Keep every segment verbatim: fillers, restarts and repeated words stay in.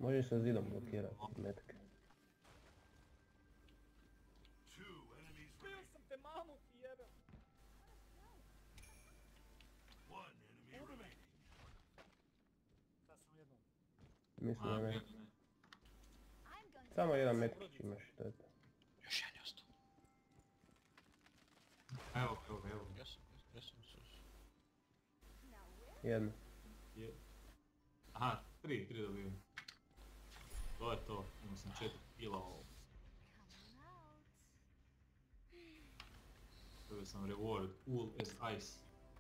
Možeš sa zidom blokirati metke. Bio sam te mamu ti jebem. Sad sam jednom. Mislim da ne. Samo jedan metkić imaš i to je to. Još jedan je ostao. Evo, evo, evo. Jesam, jesam, jesam. Jedno. Je. Aha, tri, tri dobijem. To je to, imao sam četiri kila ovo. Dobio sam reward, cool as ice.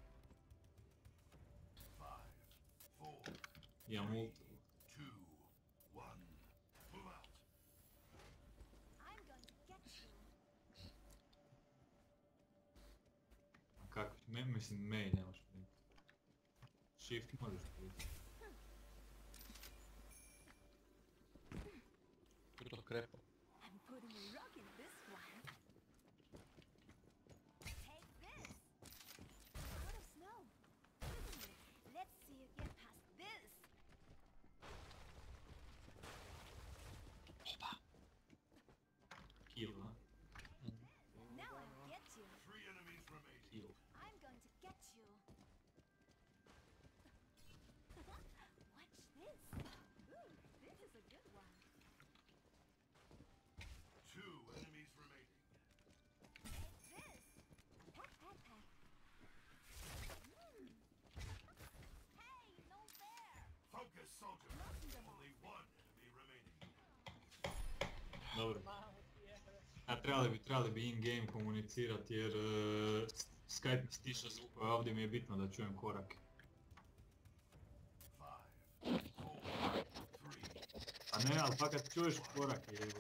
Imam ultu. A kako, me, mislim Mei nemaš priti. Shift možeš priti. Kruto krepo. I'm putting a rock in this one. Take this. Out of snow. Let's see you get past this. Opa. Kill, ha? Now I'll get you. Three enemies remaining. Kill. I'm going to get you. Watch this. Ooh, this is a good one. Two enemies remaining. Take this. Pat, pat, pat. Mm. Hey, no fair. Focus, soldier. Only one enemy remaining. Dobro. Mamu ti jebem. A trebali bi, trebali bi in-game komunicirati jer uh, Skype mi stiša zvuka, a ovdje mi je bitno da čujem korake. Five, four, three. A ne, ali pa kad čuješ korake, evo.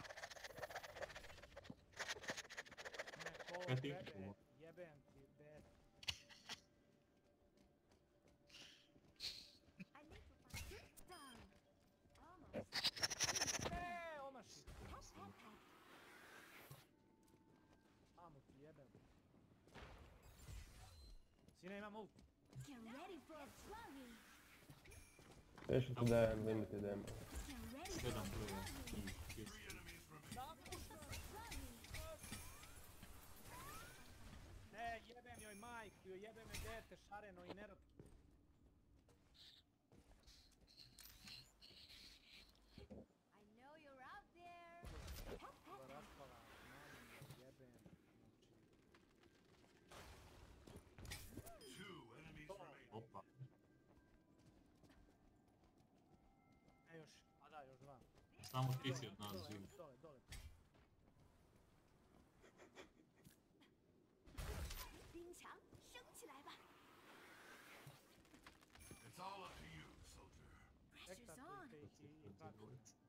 Ne, kolo Kad ti tebe, čuo? jebem ti, bed. I need to find this down. Almost. Eee, omaši. Pat, pat, pat. Mamu ti jebem. Sine, imam ult. Get ready for a flurry. Sve što ti daje unlimited ammo. Get ready for Sedam a prvo. flurry. Three enemies remaining. Flurry. Ne, jebem joj majku, joj jebem joj dete šareno i nerad. I know you're out there. Pat, pat, Ova pat. raspala, mamu joj jebem. Two enemies remaining. Opa. E, još, a da, još dva. Samo ti si od nas Dole, živi. dole, dole. 冰墙升起来吧。 It's all up to you, soldier. Pressure's on. Ektakujte ih i, i tako.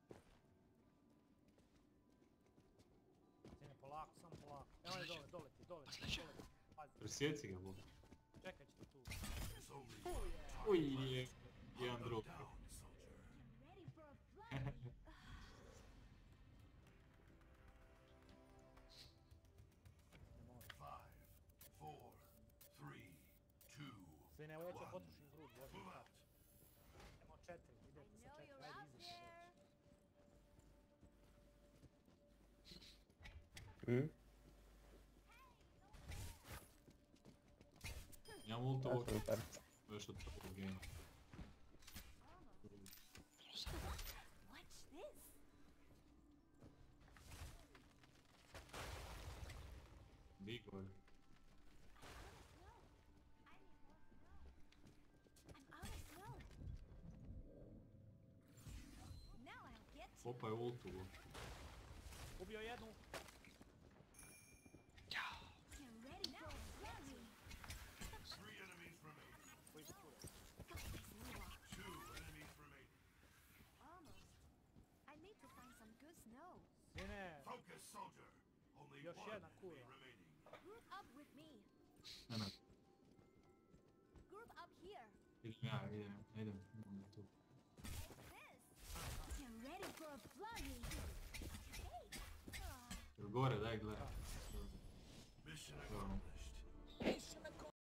Sine, polako, samo polako. Evo je dole, dole ti, dole ti, dole ti. Pazi, Presjeci ga, Bog. čekat ćete tu. There's only Uj, je, jedan drug. down, soldier. Get ready for a flurry. Ne može. Five, four, three, two. Sine, evo ja ću potrošim grud, vožem Move sad. out. Idemo četiri, I idete sa know četiri, you're ajde out izađi. there. Hm? Imam ultu Ja ovog, sam par. još od prvog gena. Watch this. Digor. I'm out of snow. Now I'll get you. Opa je ultu. Ubio jednu. Get ready for a flurry. Three enemies remaining. Koji se čuje. Got my snowball. Two enemies remaining. Almost. I need to find some good snow. Sine, Focus, soldier. Only Još one jedna enemy kurva. remaining. Group up with me. Ne, ne, Group up here. idem ja, idem, ne idem, idem tu. This. Get ready for a flurry. Hey. Ah, Jel gore, daj gledaj. Mission Dobro.